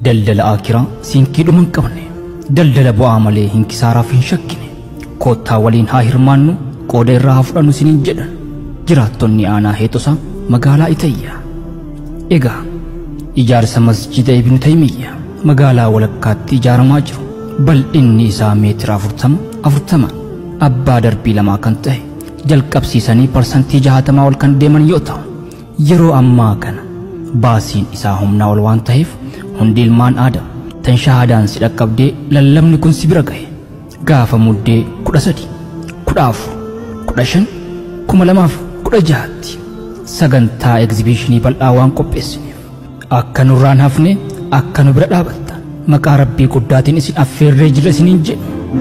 دلدل آكرا سينكي من قبني دلدل بو عملي هنكي سارا فين شكني كوتا ولين هاهرمانو قودي رافرانو سنين جدن جراتوني آنا هيتوسا مقالا إتايا إيغا إجارس مسجد ابن تيمية مقالا ولكات إجار ماجرو بل إني إسا متر أفرتما أبا دربي لما كنته جل قبسيساني برسنتي جهاتما والكن ديمن يوتا يرو أما كان باسين إساهم ناول وان تهيف هندي المان آدم تنشاهدان سيدك قبدي للم نكون سبرقه غافة مدي كدا سدي كدا أفر كدا شن كما لماف كدا جهاتي سغنتا اكزيبيشني بالآوان قبسني أكا نوران هفني أكا نبرد آبتا مكا ربي قداتين إسين أفير رجل سنين جن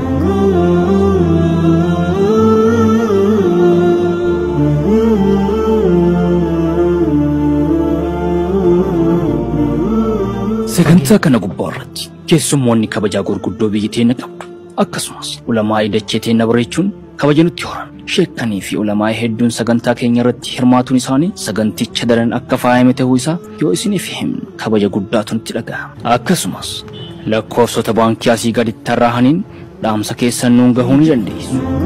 سغنتا كان قبارت كيسموني كبجا غرغدو بيتين قبدو أكسمس علماء دچيتين نبريچون كبجنو تيوران شيكاني في علماء هدون سغنتا كينيا رت هرماتون إساني سغنتي چدرن أكا فاهمته ويسا يو إسيني فهم كبجا قداتون تلقا أكسمس لكوسو تبان كياسي غادي تراهنين دام سكيسن نونغا هوني جنديس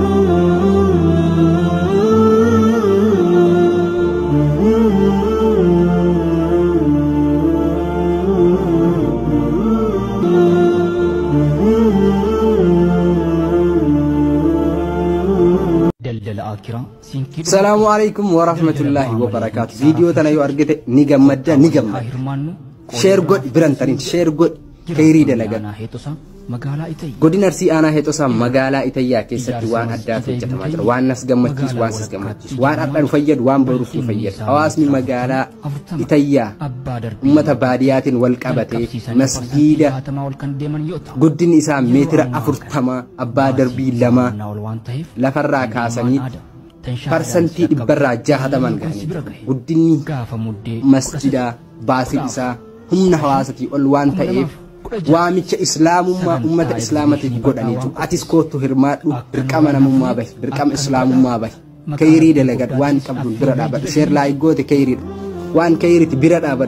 السلام عليكم ورحمة الله وبركاته. فيديو تنايو أرجت نجمد شير قد برانترين شير قد كيري دلقا قد نرسي أنا هيتوسا مقالة إتيا كيست وان أدات الجتماجر وان ناس قمتيس وان سس قمتيس وان أطلع فيد وان بروف فيد أواسمي مقالة إتيا أمة باديات والكابتي مسجدة قد نساء متر أفرتما أبا دربي لما لفرا كاسانيت برسنتي إبرا جاهد من غاني قدني مسجدا باسي إسا هم نحواسكي أولوان تأيف واميش إسلام أمة إسلامتي قدانيتو أتيس كوتو هرماتو بركامنا مما باي بركام إسلام مما باي كيري دلقات وان كبدو برد آباد شير لاي قوتي كيري وان كيري برد آباد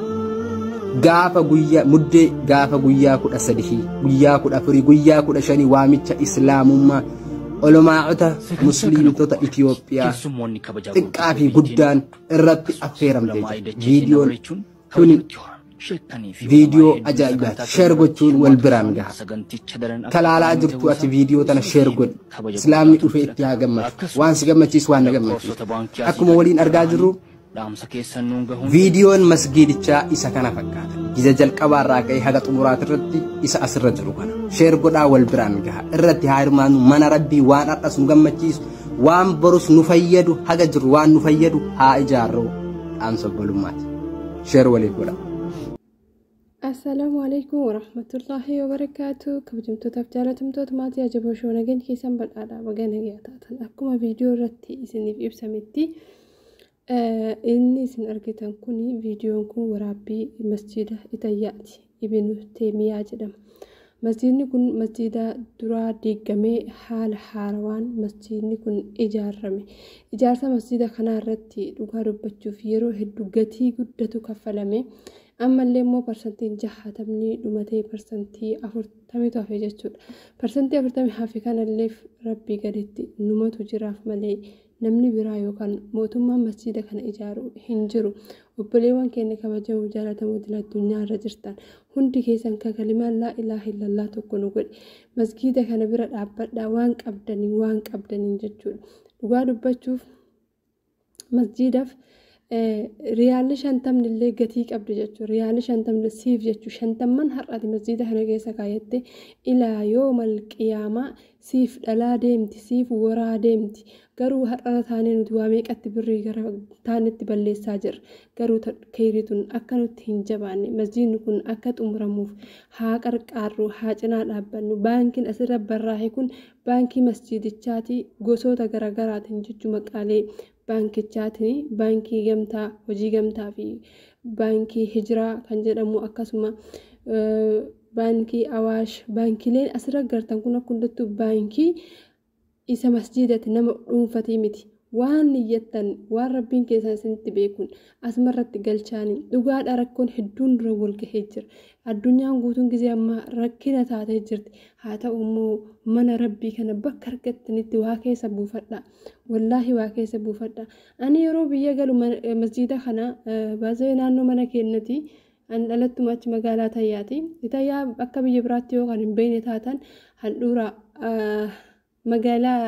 غافا قويا مدي غافا قويا كود أسدهي قويا كود أفري قويا كود أشاني واميش إسلام مما علماء مسلمين توتا إثيوبيا تكافي قدان الرب أفيرم فيديو كوني فيديو أجايبات شيرغوتون والبرامجة كلالا جرتو أتي فيديو تنا شيرغوت إسلامي أفي اتيا قمت وانس قمت يسوان قمت أكو مولين أرقاجرو فيديو مسجد تشا إسا كان فكات إذا جل كبار راكي هذا تمرات الرتي إسا أسر جروكنا شير قدا والبرامجها الرتي هايرمانو من ربي وان أرقص مقمتيس وان بروس نفيدو هذا جروان نفيدو ها إجارو أنسو بلومات شير ولي قدا. السلام عليكم ورحمة الله وبركاته. كبجمتو تفجالتمتو تماتي أجبو شونغن كيسان بالآلا وغانا غياتاتن أكما فيديو رتي إسني في إبسامتي إني سن أرجتان كوني فيديو كون ورابي مسجد إتياتي ابن تيمية جدم مسجد كون مسجد درا ديغامي حال حاروان مسجد كون إجارة مسجد خنا رتي دوغا ربچو فيرو هدو غتي غدتو كفلمي أما اللي مو برسنتين جحة تبني دومتي برسنتي أفرتمي توفي جتشود برسنتي أفرتمي حافي كان اللي ربي قدتي نمتو جراف ملي namni biraa yookaan mootummaan masjiida kana ijaaru hin jiru obboleewwan keenya kabajamoo jaallatamoo dila addunyaa irra jirtan hundi keessan ka kalimaa laa ilaaha illallah tokko nu godhe masjiida kana bira dhaabbadhaa waan qabdaniin jechuudha dhugaa dubbachuuf masjiidaaf riyaalli 50 illee gatii qabdu jechuudha riyaalli 50 siif jechuu 50 har'aati masjiida kana keessa kaayatte ilaa yoomal qiyaamaa siif dhalaa deemti siif waraa deemti garuu har'a taanee nuti waa meeqatti birrii gara taanetti balleessaa jirra garuu keeyritun akka nutti hin jabaanne masjiidni kun akka xumuramuuf haa qarqaarru haa cinaa dhaabbannu baankiin asirra barraa'e kun baankii masjiidichaati gosoota garaagaraatiin jechuu maqaalee baankichaati baankii gamtaa hojii gamtaa fi baankii hijiraa kan jedhamu akkasuma baankii awaash baankileen asirra gartan kun akka hundattuu baankii isa masjiidati nama dhuunfatii miti waan niyyattan waan rabbiin keessan isinitti beekun asmarratti galchaanii dhugaadha rakkoon hedduun dura wal gahee jira addunyaan guutuun gisee amma rakkina taatee jirti haa ta'u immoo mana rabbii kana bakka argattanitti waa keessa buufadha wallaahi waa keessa buufadha ani yeroo biyya galu masjiida kana baasee naannoo mana keenyatti an dhalattuma achi magaalaa Tayyaati Tayyaa akka biyya biraatti yoo kan hin beekne taatan handhuura magaalaa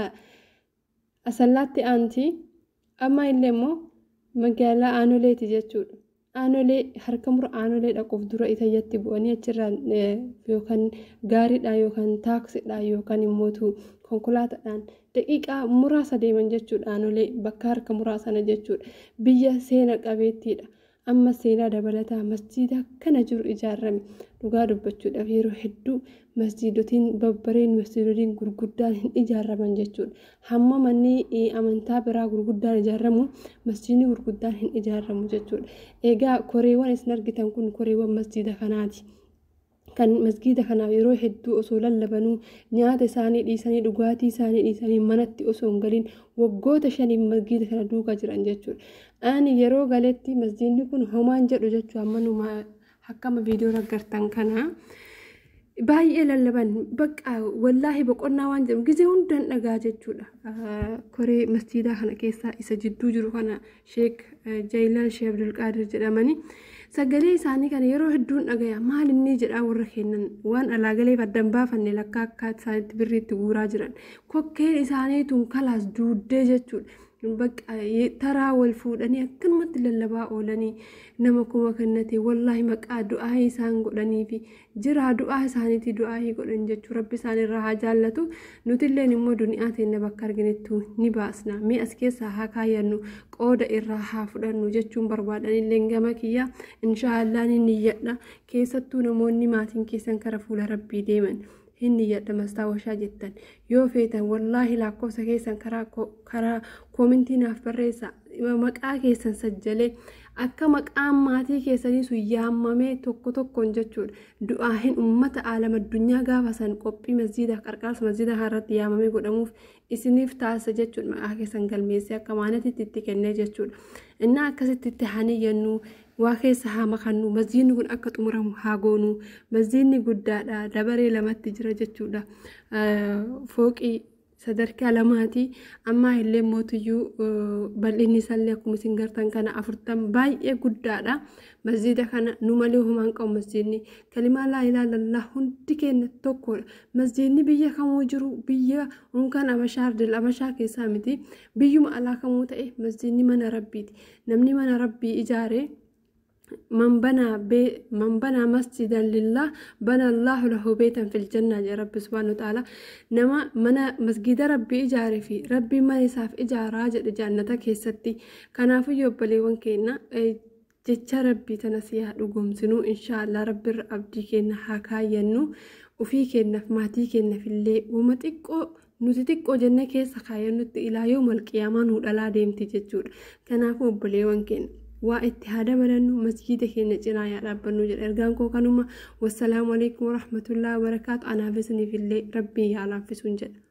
Asallaatti aanti amma illee immoo magaalaa Aanoleeti jechuudha. Aanolee harka mura Aanolee dhaquuf dura Tayyatti bu'anii achirraan yookaan gaariidhaan yookaan taaksiidhaan yookaan immoo konkolaataadhaan daqiiqaa muraasa deeman jechuudha. Aanolee bakka harka muraasana jechuudha. Biyya seena qabeettiidha. Amma seenaa dabalataa masjiida kana jiru ijaarame dhugaa dubbachuudhaaf yeroo hedduu masjiidotiin babbareen masjiidotiin gurguddaan hin ijaaraman jechuudha. Hamma manni amantaa biraa gurguddaan ijaaramu masjiidni gurguddaan hin ijaaramu jechuudha. Egaa koreewwan isin argitan kun koreewwan masjiida kanaati. Kan masjiida kanaaf yeroo hedduu osoo lallabanuu nyaata isaanii dhiisanii dhugaatii isaanii dhiisanii manatti osoo hin galin waggoota 5 masjiida kana duukaa jiran jechuudha. Ani yeroo galetti masjiidni kun homaan jedhu jechuudha ammanuma akkama viidiyoo agartan kana baay'ee lallaban bakka wallaahi boqonnaa waan jedhu gisee hundaan dhagaa jechuudha. Koree masjiida kana keessaa isa jidduu jiru kana Sheek Jailaan Sheek Abdul Qaadir jedhamanii sagalee isaanii kana yeroo hedduun dhagaya maal inni jedhaa warra kennan waan alaagaleef addan baafanne lakkaa akka isaanitti birriitti guuraa jiran kokkeen isaaniituun kalaas duuddee jechuudha. Bakka taraa wal fuudhanii akkanumatti lallabaa oolanii nama kuma kennate wallaahi maqaa du'aa isaan godhanii fi jira du'aa isaaniitii du'aa godhan jechuu rabbi isaan irraa haa jaallatu nuti illeen immoo duniyaa teenya bakka arginettu ni baasna mee as keessaa haa kaayyannu qooda irraa haa fudhannu jechuun barbaadan illeen gama kiyya inshaallah ni niyyadha keessattuu namoonni maatiin keessan kara fuula rabbii deeman hinni yadda mastaawashaa jettan yoo feetan wallaahi lakkoofsa keessan karaa koomintiinaaf barreessa maqaa keessan sajjalee akka maqaan maatii keessanii sun yaammamee tokko tokkoon jechuudha du'aa hin ummata aalama addunyaa gaafa san qophii masjiida qarqaarsa masjiida irratti yaamamee godhamuuf isiniif taasisa jechuudha maqaa keessan galmeessee akka maanatitti itti kennee jechuudha innaa akkasitti itti hani yennu waa keessa haa makannu masjiidni kun akka xumuramu haa goonu masjiidni guddaadha dabaree lamatti jira jechuudha fooqii sadarkaa lamaati amma illee mootiyyuu bal'inni isaallee akkuma isin gartan kana 40 baay'ee guddaadha masjiida kana nu malee homaan qabu masjiidni kalimaa laa ilaaha illallah hundi keenya tokkodha masjiidni biyya kamuu jiru biyya unkan abashaa ardil abashaa keessaa miti biyyuma alaa kamuu ta'e masjiidni mana rabbiiti namni mana rabbii ijaare من بنى مسجدا لله بنى الله له بيتا في الجنة يا رب سبحانه وتعالى نما منا مسجد ربي إجاري في ربي ما يساف إجارة جنتك هستي كان في يوبلي وانكينا جتشا ربي تنسيها لقوم سنو إن شاء الله ربي ربي كينا حكا ينو وفي كينا في ماتي كينا في الليل وما تقو نتتقو جنة كيسا خاينو إلى يوم القيامة نولا ديمتي جتشور كان في يوبلي وانكينا واتحاد بلنو مسجد كينا جنايا ربنا جل ارغانكو كانوما والسلام عليكم ورحمة الله وبركاته انا فيسني في الليل ربي يعلم في سنجد